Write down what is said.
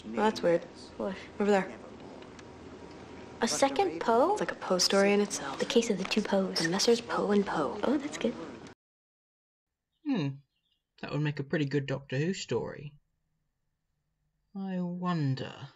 Oh, that's weird. What? Over there. A second Poe? It's like a Poe story in itself. The Case of the Two Poes. The Messrs. Poe and Poe. Oh, that's good. That would make a pretty good Doctor Who story. I wonder...